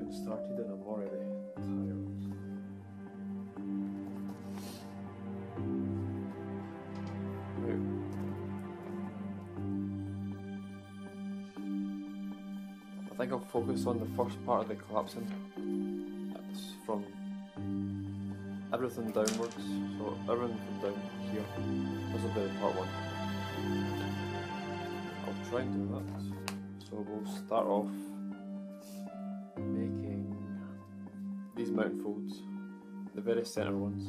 even started and I'm already tired. Right. I think I'll focus on the first part of the collapsing. It's from everything downwards, so everything from down here. This will be part one. I'll try and do that. So we'll start off making these mountain folds, the very centre ones,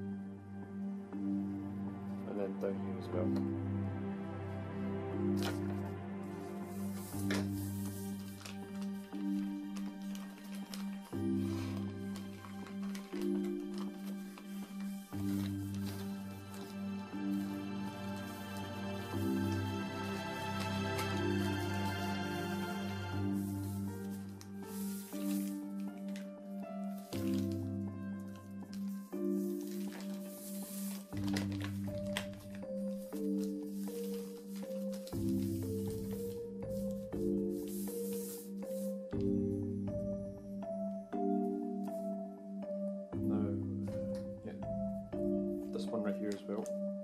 and then down here as well. One right here as well.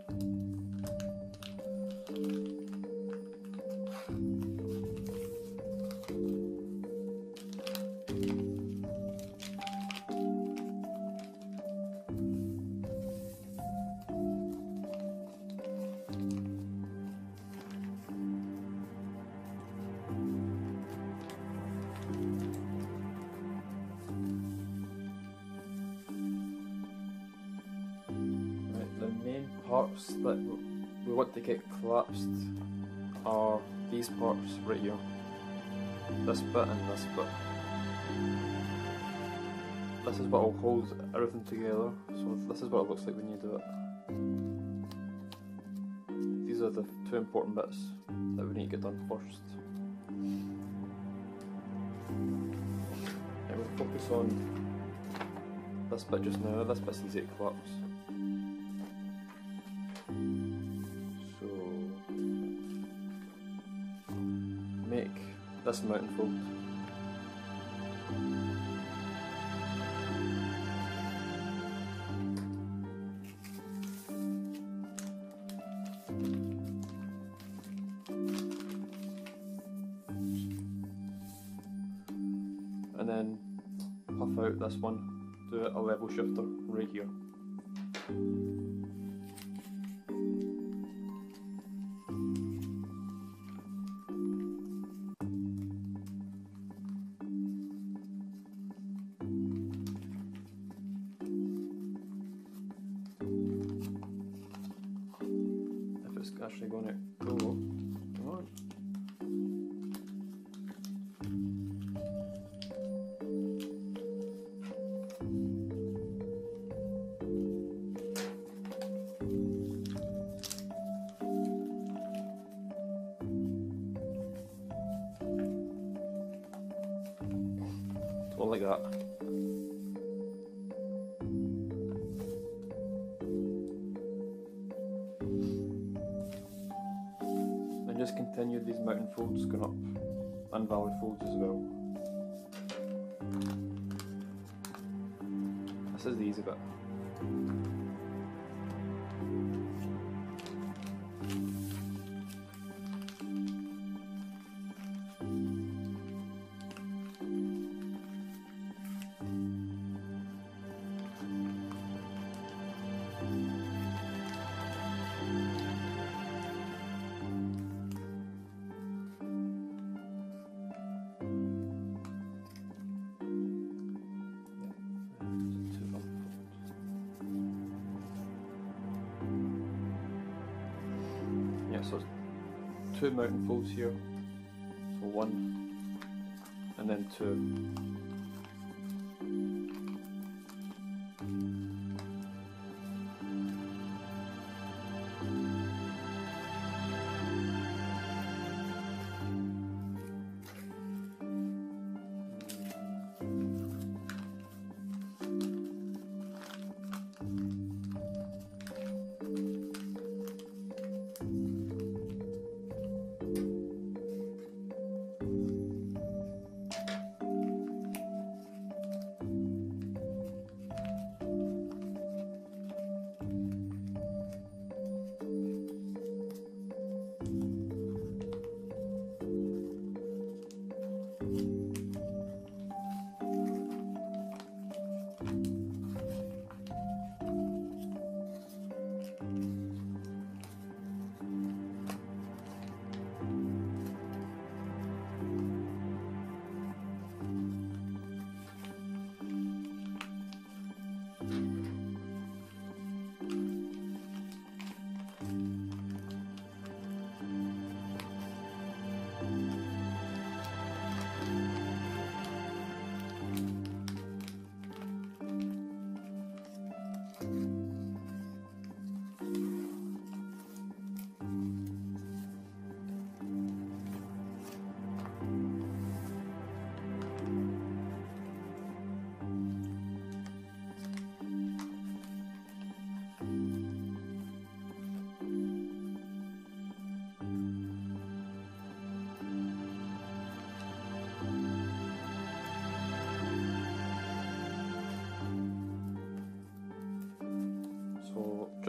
Parts that we want to get collapsed are these parts right here, this bit and this bit. This is what will hold everything together, so this is what it looks like when you do it. These are the two important bits that we need to get done first. And we'll focus on this bit just now. This bit's easy to collapse. Make this mountain fold. And then puff out this one, do a level shifter right here. Actually going to go. Come on. Don't like that. Just continue these mountain folds going up and valley folds as well. This is the easy bit. So two mountain folds here, so one and then two.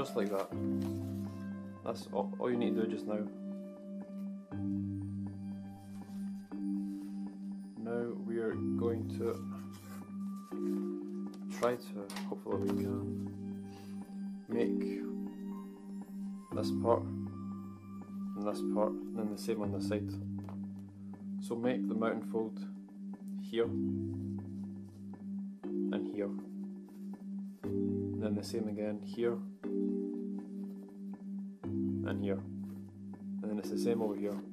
just like that. That's all you need to do just now. Now we are going to try to, hopefully we can, make this part and this part, and then the same on the side. So make the mountain fold here and here, and then the same again here and here, and then it's the same over here.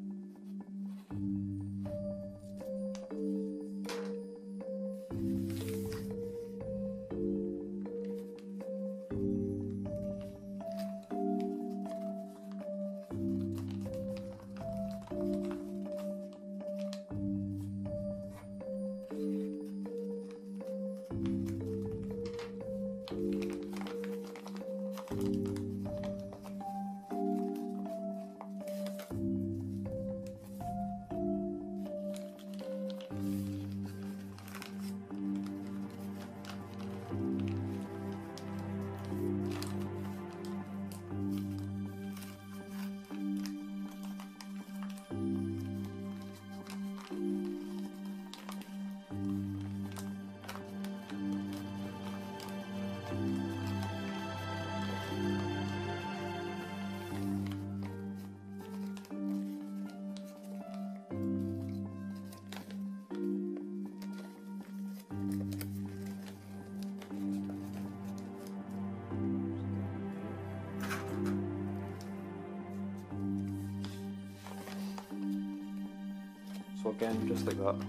So again, just like that.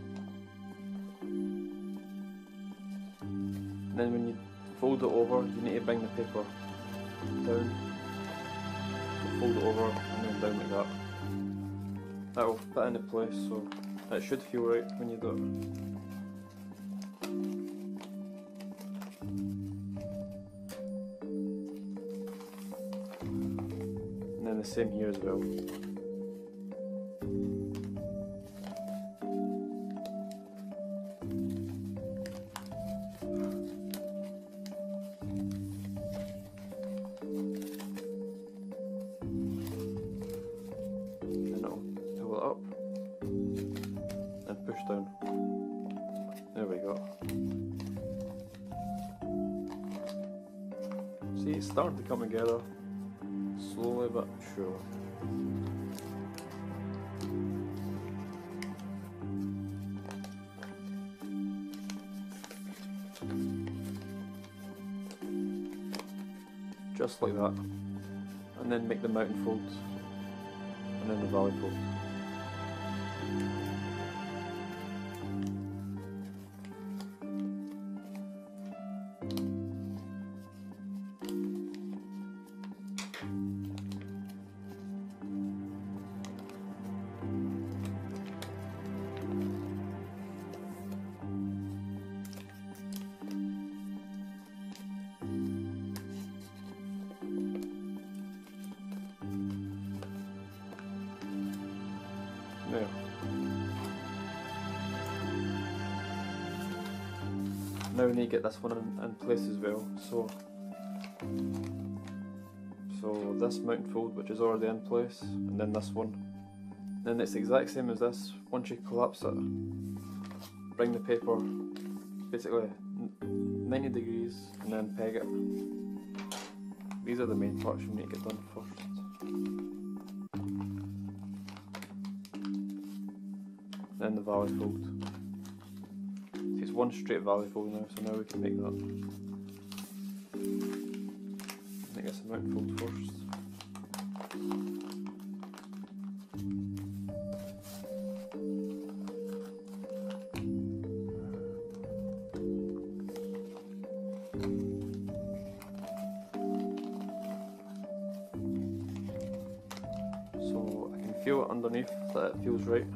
And then when you fold it over, you need to bring the paper down. So fold it over and then down like that. That will fit into place, so it should feel right when you do it. And then the same here as well. Down. There we go. See, it's starting to come together slowly but surely. Just like that. And then make the mountain folds and then the valley fold. There. Now we need to get this one in place as well. So this mountain fold, which is already in place, and then this one. Then it's the exact same as this. Once you collapse it, bring the paper basically 90 degrees and then peg it. These are the main parts you need to get done first. Then the valley fold. See, it's one straight valley fold now, so now we can make that. Make this a mountain fold first. So I can feel it underneath that it feels right.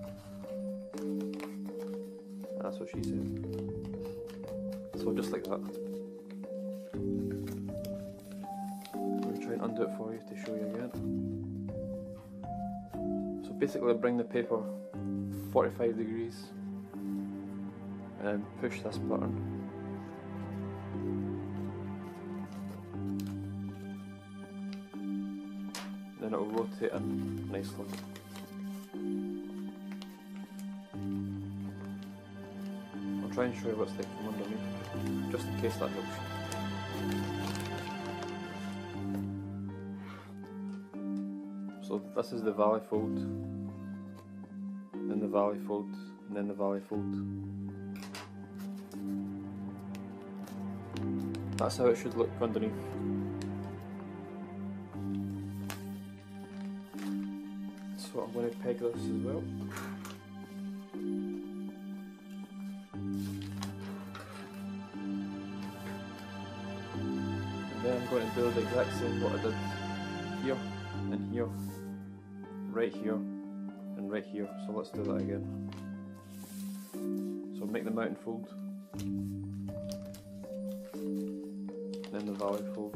That's what she said. So just like that. I'm going to try and undo it for you to show you again. So basically bring the paper 45 degrees and push this button. then it will rotate in nicely. I'll try and show you what's like from underneath, just in case that helps you. So this is the valley fold, then the valley fold, and then the valley fold. That's how it should look underneath. So I'm going to peg this as well. And then I'm going to do the exact same what I did here and here, right here and right here. So let's do that again. So make the mountain fold, then the valley fold.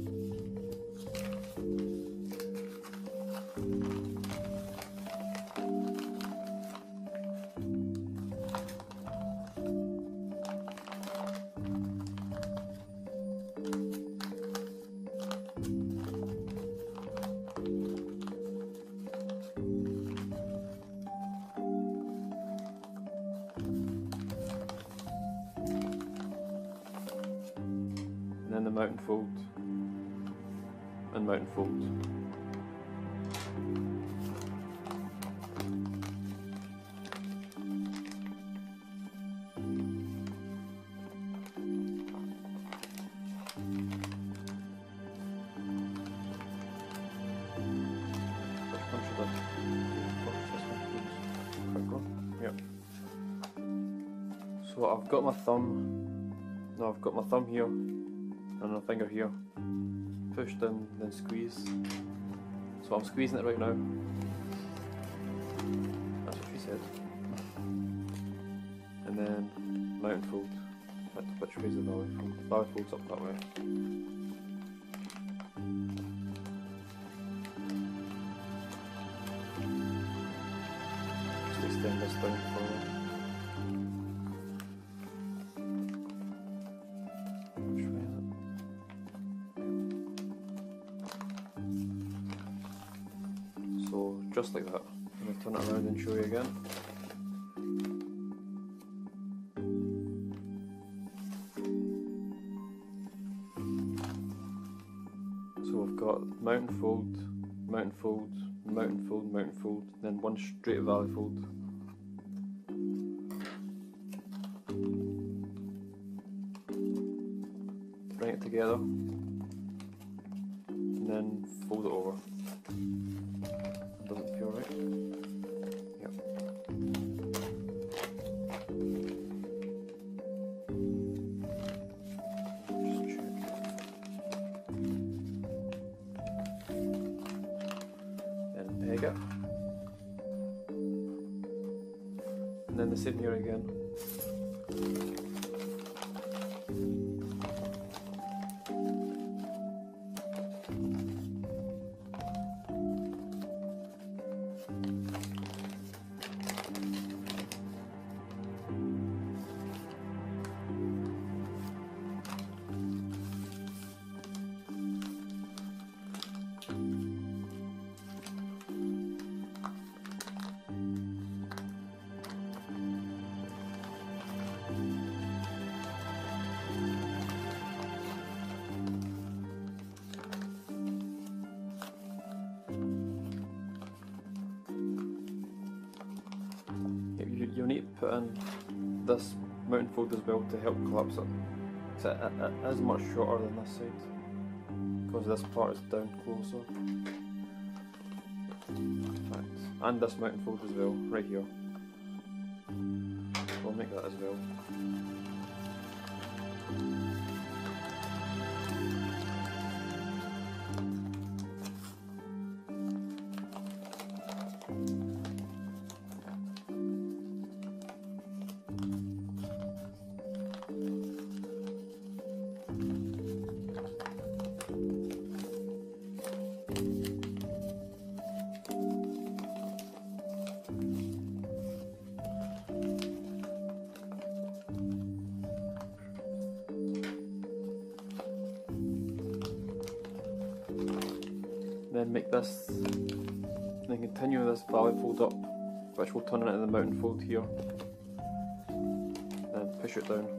And then the mountain fold and mountain fold. Which one should I first? This one, please. Quick one. Yep. So I've got my thumb. No, I've got my thumb here and my finger here. Push down, then squeeze. So I'm squeezing it right now. That's what she said. And then mountain fold. Which way is the valley fold? The valley fold's up that way. Just extend this down forward. Which way is it? So just like that. I'm going to turn it around and show you again. So we've got mountain fold, mountain fold, mountain fold, mountain fold, then one straight valley fold. Bring it together and then fold it over. Doesn't feel right. Yep. Just check. Then peg it. And then the same here again. You'll need to put in this mountain fold as well to help collapse it. So it is much shorter than this side because this part is down closer. Right. And this mountain fold as well, right here. We'll make that as well. then make this, and then continue this valley fold up, which will turn into the mountain fold here. Then push it down.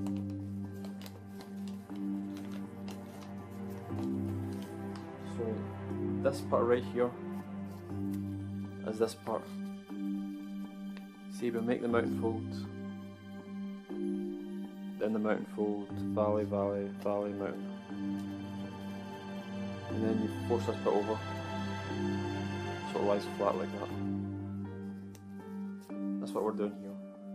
So this part right here is this part. See, we make the mountain fold, then the mountain fold, valley, valley, valley, mountain. And then you force this bit over so it lies flat like that. That's what we're doing here.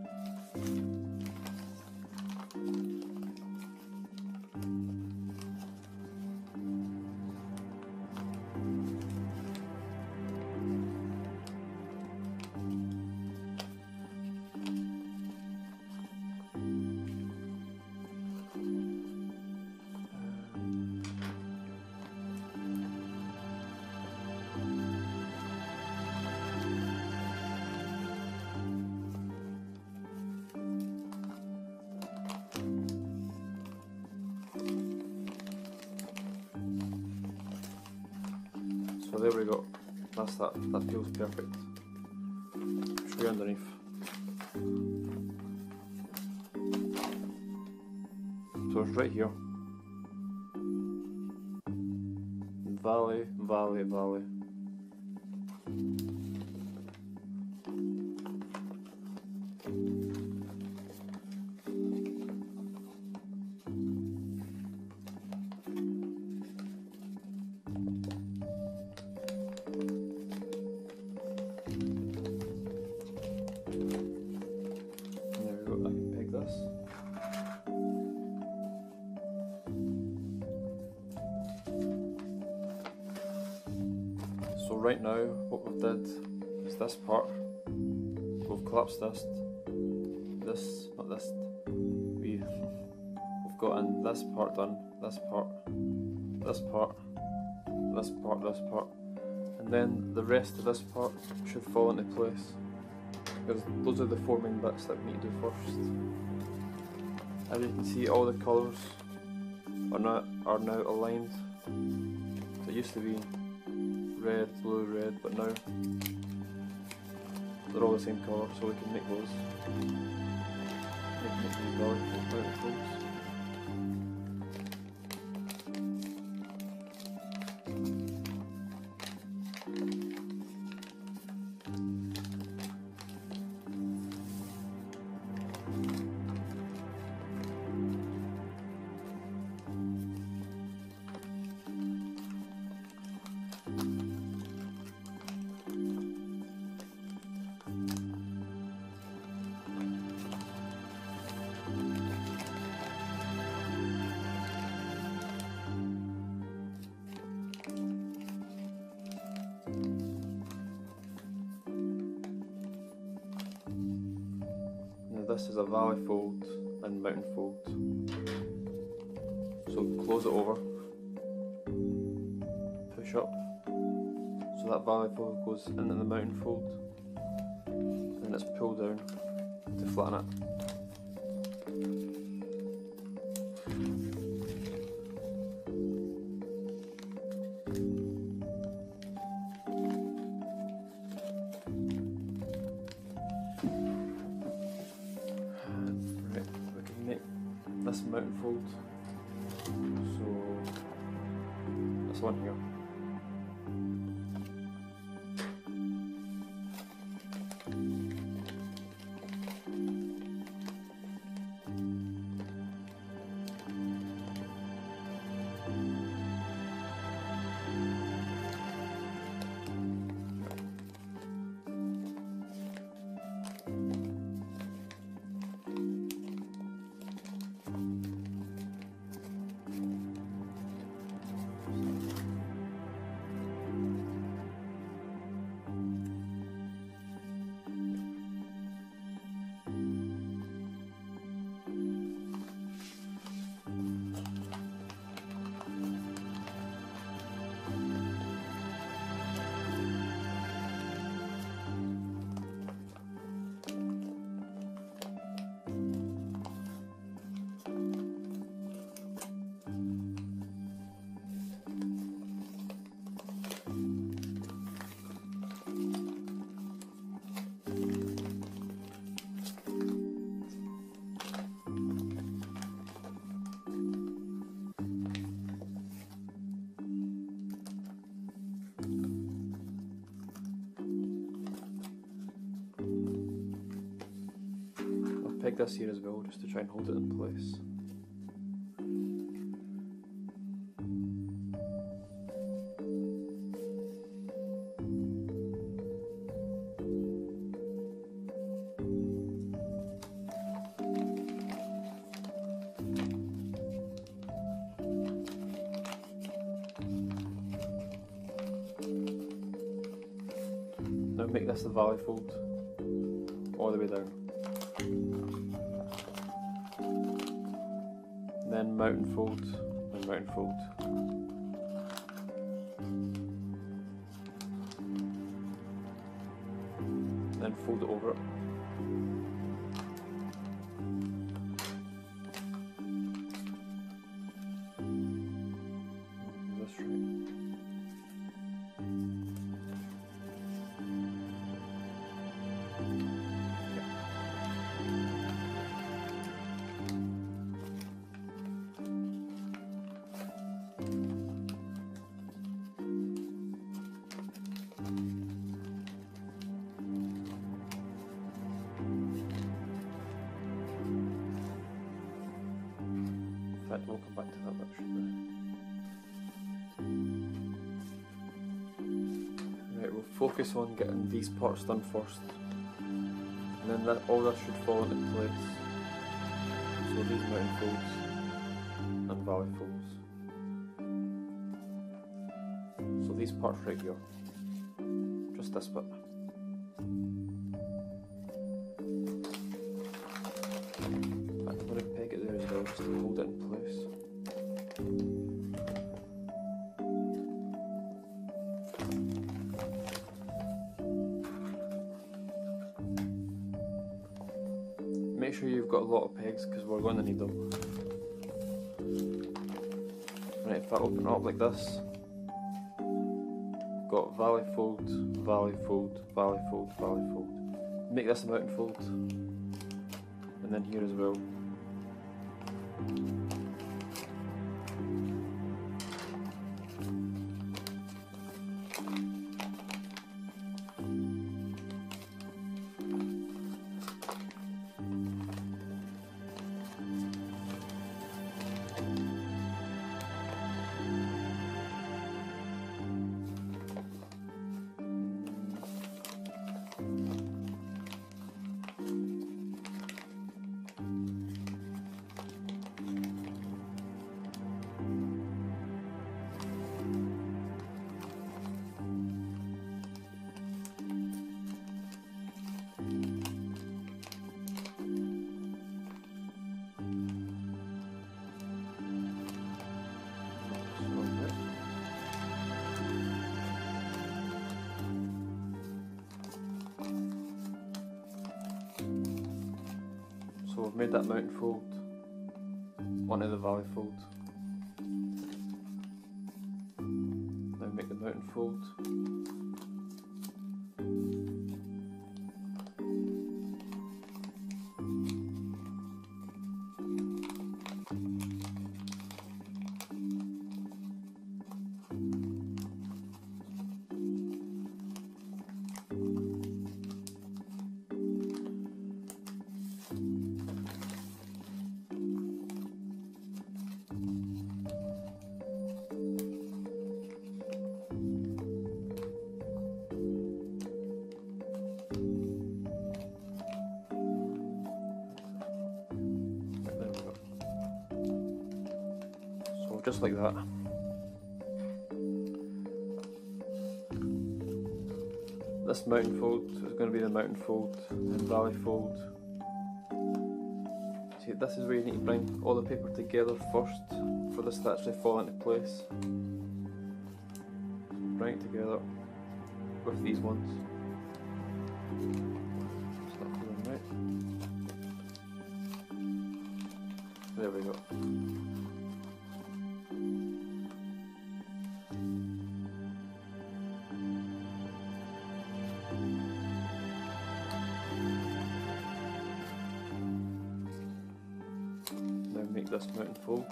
So there we go, that's that feels perfect. Show you underneath. So it's right here. Valley, valley, valley. So right now what we've did is this part, we've collapsed this, not this, we've gotten this part done, this part, this part, this part, this part, and then the rest of this part should fall into place, because those are the four main bits that we need to do first. As you can see, all the colours are now aligned. So it used to be red, blue, red, but now they're all the same colour, so we can make those. Make these mountain folds. This is a valley fold and mountain fold. So close it over, push up, so that valley fold goes into the mountain fold, and then it's pulled down to flatten it. This mountain fold, so this one here. peg this here as well, just to try and hold it in place. Now make this the valley fold all the way down. Then mountain fold and mountain fold. Then fold it over it. Is this right? In fact, we'll come back to that bit shortly. Right, we'll focus on getting these parts done first, and then all this should fall into place. So these mountain folds and valley folds. So these parts right here, just this bit. I'm going to peg it there as well, just to hold it in place. Make sure you've got a lot of pegs because we're going to need them. Right, if I open it up like this, got valley fold, valley fold, valley fold, valley fold. Make this a mountain fold, and then here as well. So we've made that mountain fold onto the valley fold. Now make the mountain fold. Just like that. This mountain fold is going to be the mountain fold and valley fold. See, this is where you need to bring all the paper together first for this to actually fall into place. Bring it together with these ones. Start feeling right. There we go. Make this mountain fold.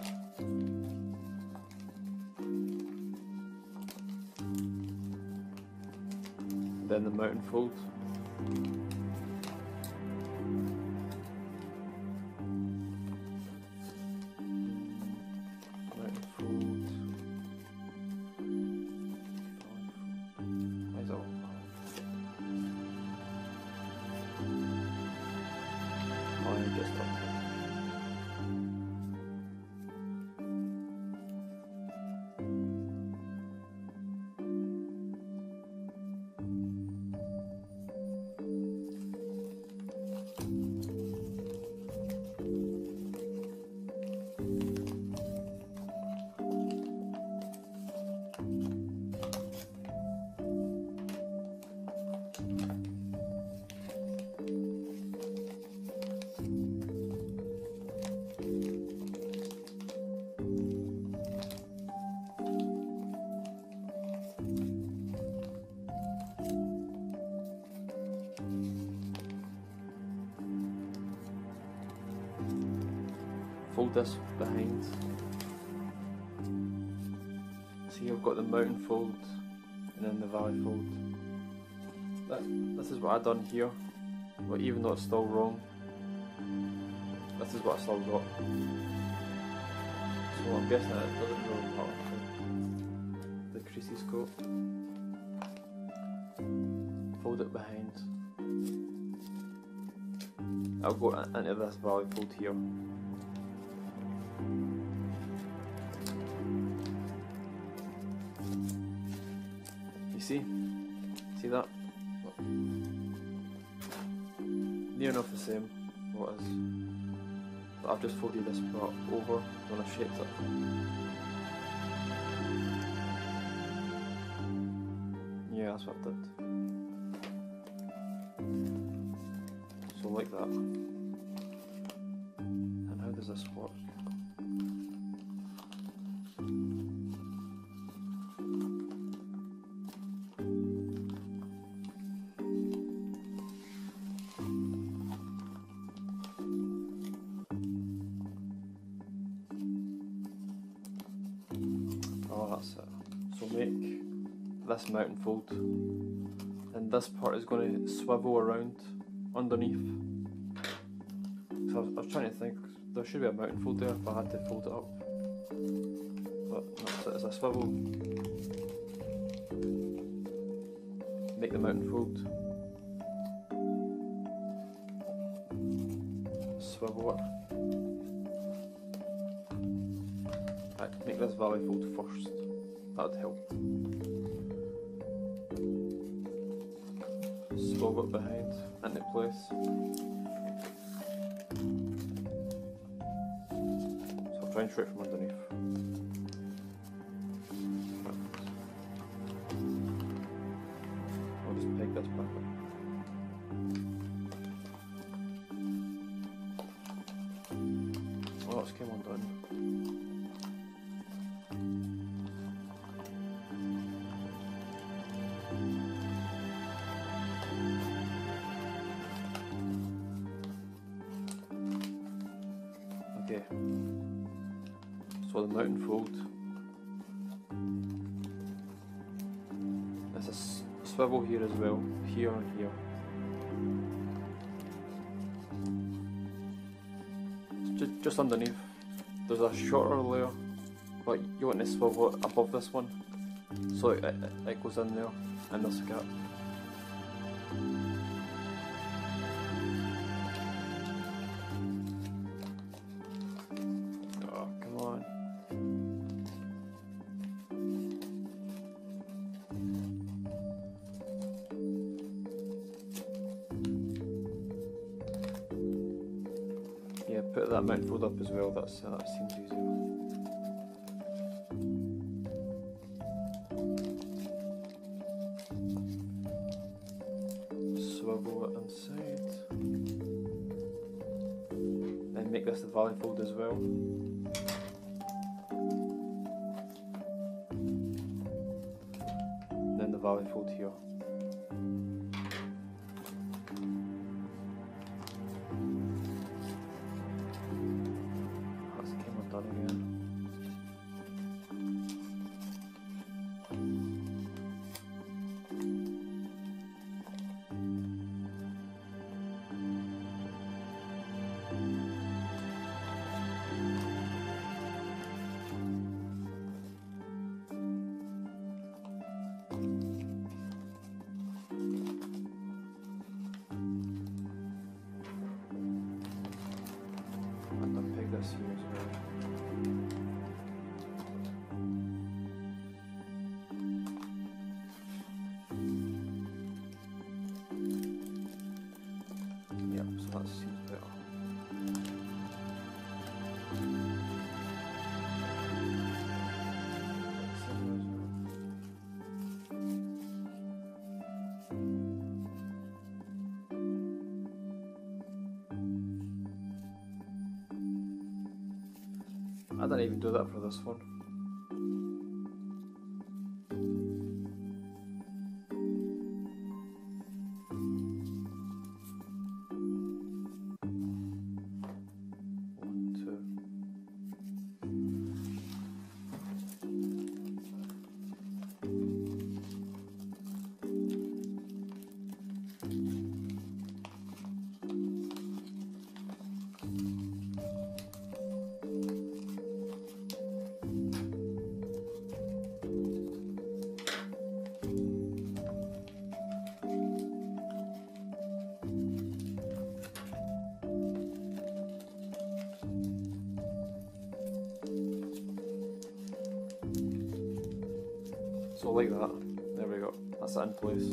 Then the mountain fold. fold this behind. See, I've got the mountain fold and then the valley fold. This is what I done here, but even though it's still wrong, this is what I still got. So I'm guessing that it doesn't really matter the creases go. Fold it behind. I'll go into this valley fold here. You see? See that? Near enough the same, what is. But I've just folded this part over when I shaped it. Yeah, that's what I did. So like that. And how does this work? Oh, that's it. So make this mountain fold, and this part is going to swivel around underneath. So I was trying to think, there should be a mountain fold there if I had to fold it up, but no, it's a swivel. Make the mountain fold, swivel it. Right, make this valley fold first, that would help. Swivel it behind, into place. So I'll try and show it from underneath. Right. I'll just peg this back up. Oh, that's came undone. Okay, so the mountain fold, there's a swivel here as well, here and here. Just underneath, there's a shorter layer, but you want to swivel it above this one, so it goes in there, in this gap. Yeah, put that mountain fold up as well, that seems easier. Swivel it inside. Then make this the valley fold as well. Then the valley fold here. Done again. And unpeg this here as well. Yep, so that seems better. I didn't even do that for this one. So like that, there we go, that's it in place.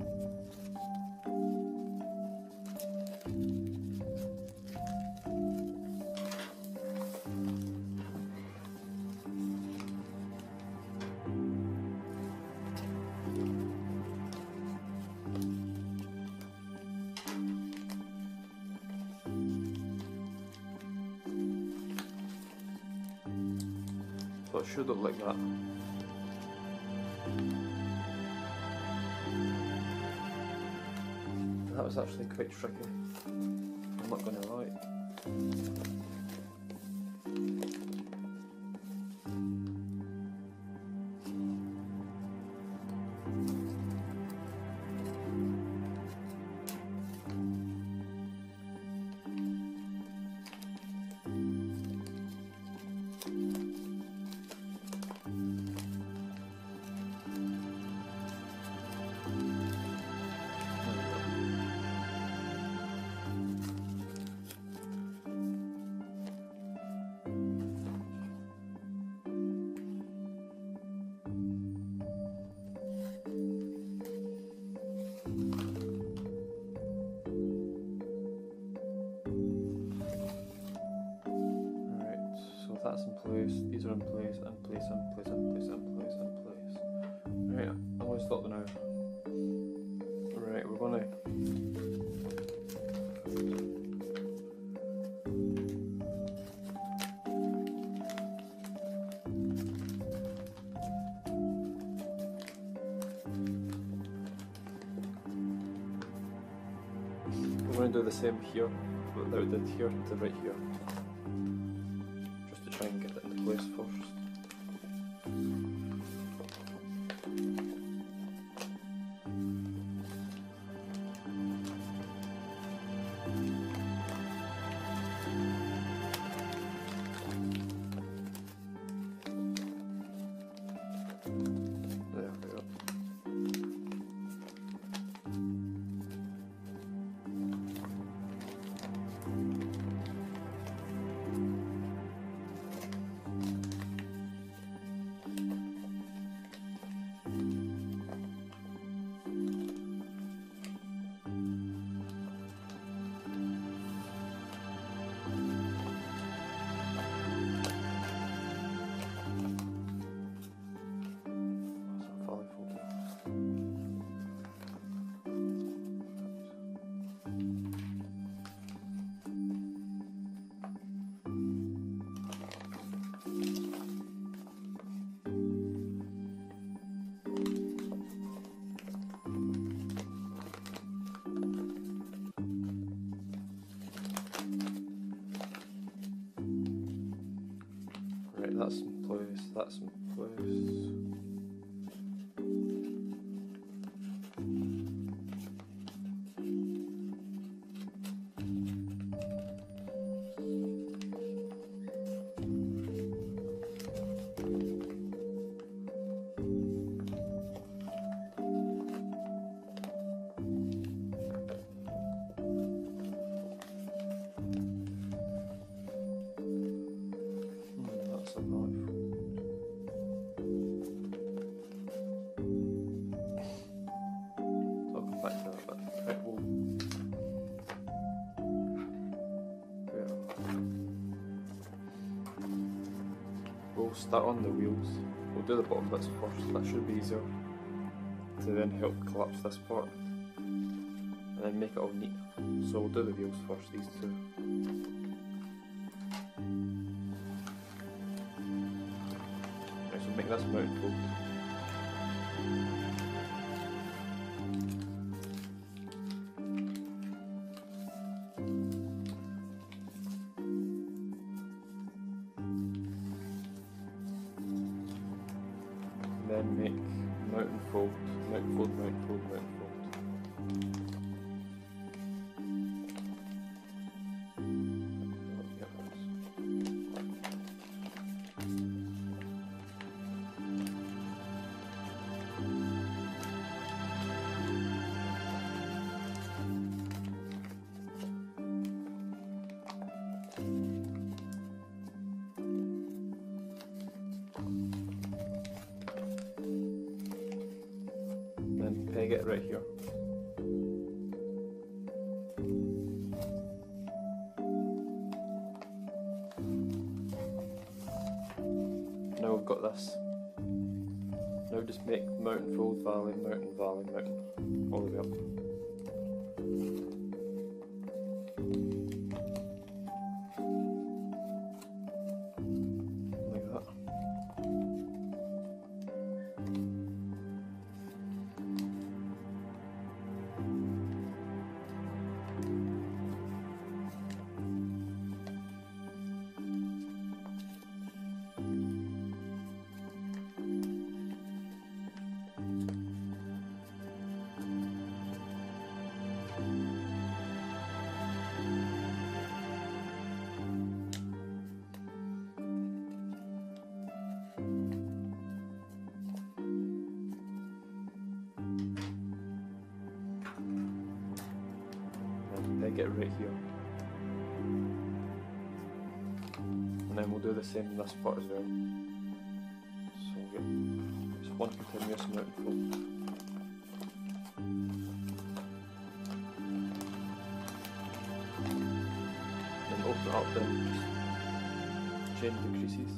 So it should look like that. That was actually quite tricky, I'm not going to lie. That's in place, these are in place, in place, in place, in place, in place, in place. Right, I'm going to stop now. Right, we're going to... We're going to do the same here, but that we did here to right here. Try and get it into place first. There we go. Right, that's in place, that's in place. That's a knife. I'll come back to that, but right, we'll start on the wheels. We'll do the bottom bits first, that should be easier to then help collapse this part and then make it all neat. So we'll do the wheels first, these two. Right, so make this mountain fold. Then make mountain fold, mountain fold, mountain fold, mountain fold. get right here. Now we've got this. Now just make mountain, fold, valley, mountain, valley, mountain, all the way up. Like that. Peg it right here. And then we'll do the same in this part as well. So we'll get just one continuous mountain fold. Then open it up, then just change the creases.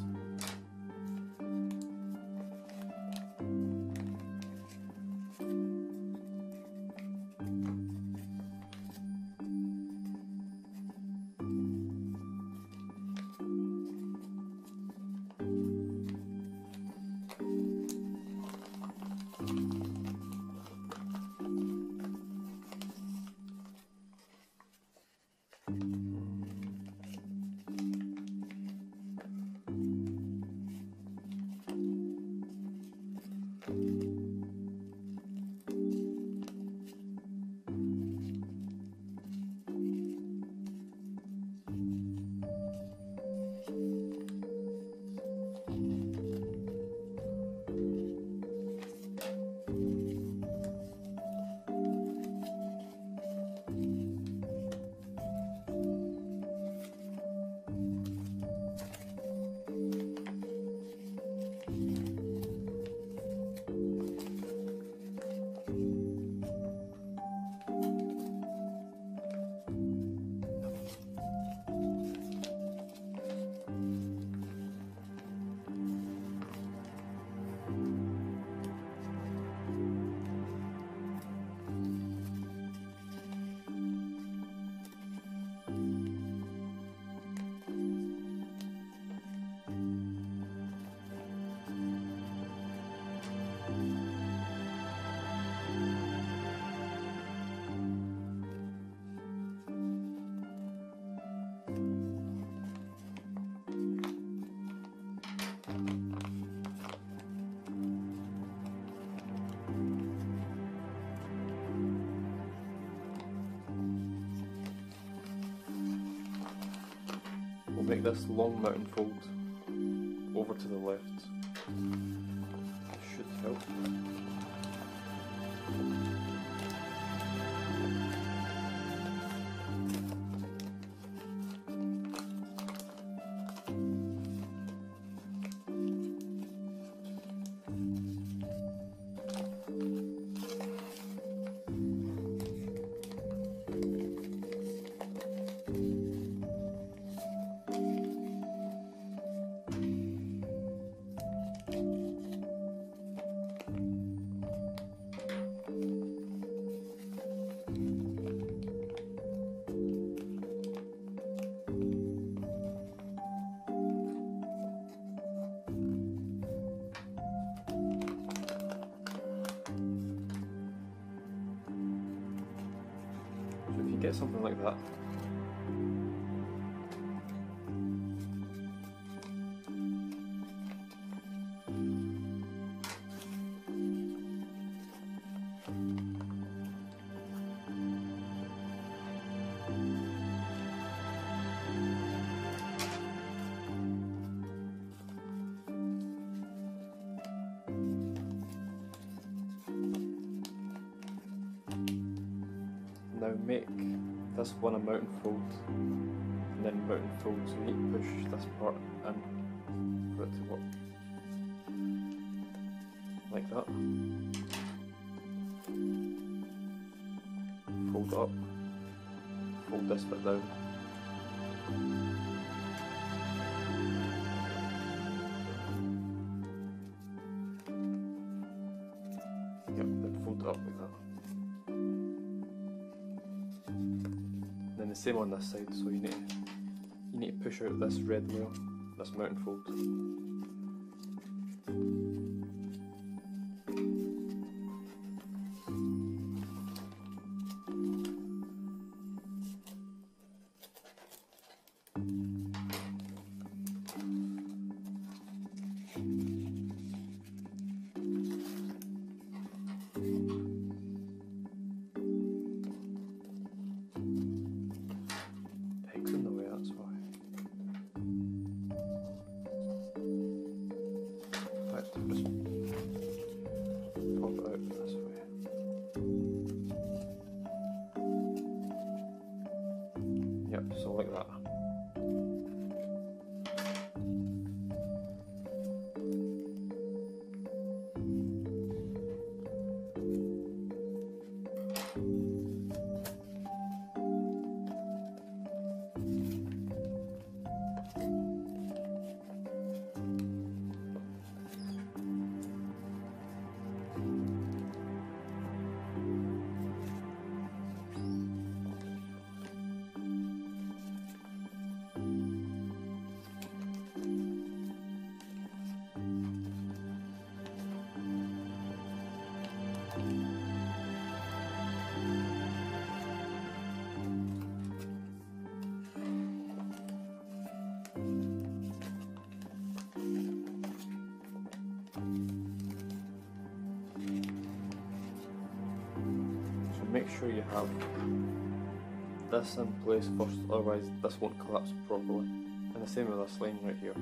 We'll make this long mountain fold over to the left. Should help. So if you get something like that, now make this one a mountain fold and then mountain fold, so you need to push this part in for it to work like that. fold it up, fold this bit down. Yep, then fold it up like that. Then the same on this side, so you need to push out this red layer, this mountain fold. In the way, that's why. Right, just pop it out this way. Yep, so like that. Make sure you have this in place first, otherwise this won't collapse properly. And the same with this line right here.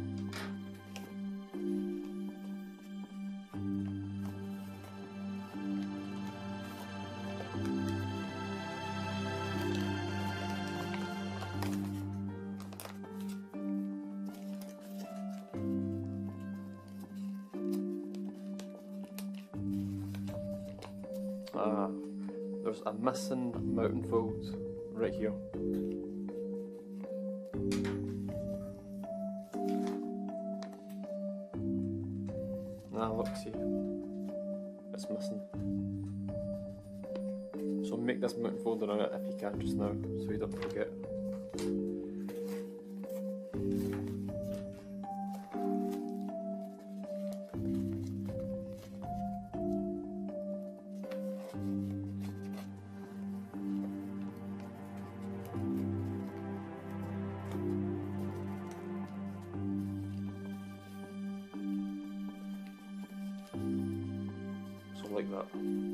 There's a missing mountain fold right here. Look, see, it's missing. So make this mountain fold around it if you can just now, so you don't forget. Like that.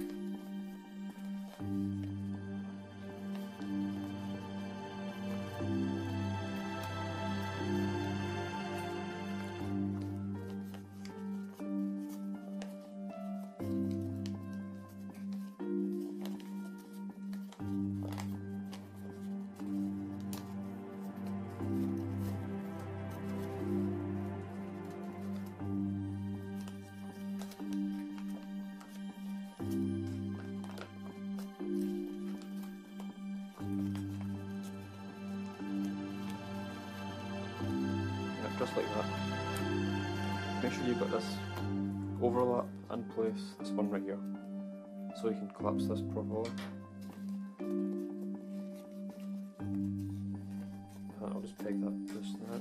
Just like that. Make sure you've got this overlap in place, this one right here, so you can collapse this properly. I'll just peg that just now.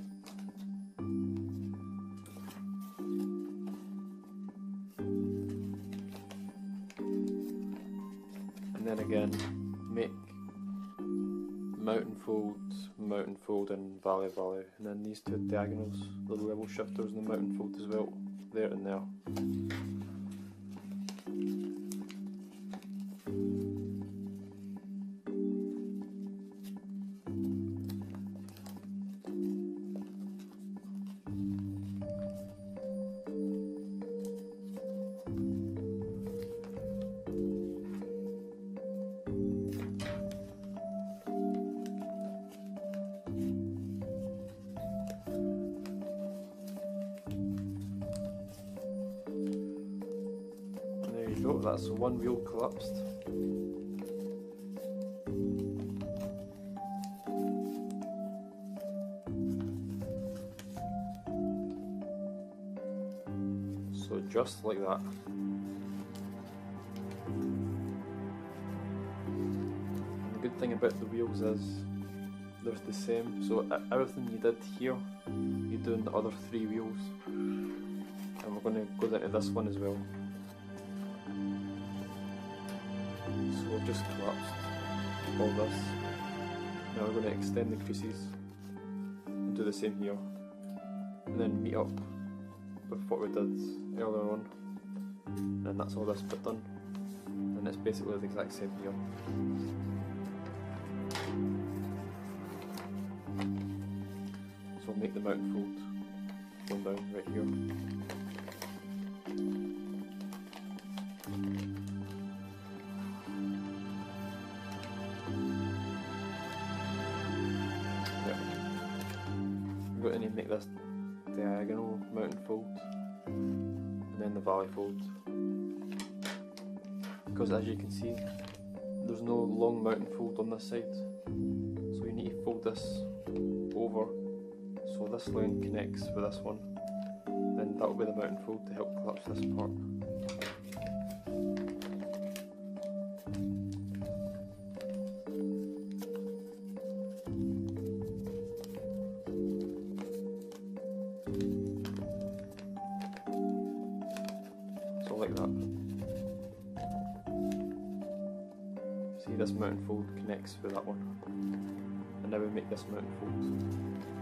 And then again, make mountain fold and valley, and then these two diagonals, the level shifters and the mountain fold as well, there and there. That's one wheel collapsed. So just like that. And the good thing about the wheels is they're the same, so everything you did here, you do in the other 3 wheels. And we're going to go into this one as well. So we've just collapsed all this. Now we're going to extend the creases and do the same here. And then meet up with what we did earlier on. And that's all this bit done. And it's basically the exact same here. So we'll make the mountain fold going down right here. We're going to make this diagonal mountain fold and then the valley fold, because as you can see there's no long mountain fold on this side, so you need to fold this over so this line connects with this one, then that will be the mountain fold to help collapse this part. Like that. See, this mountain fold connects with that one, and now we make this mountain fold.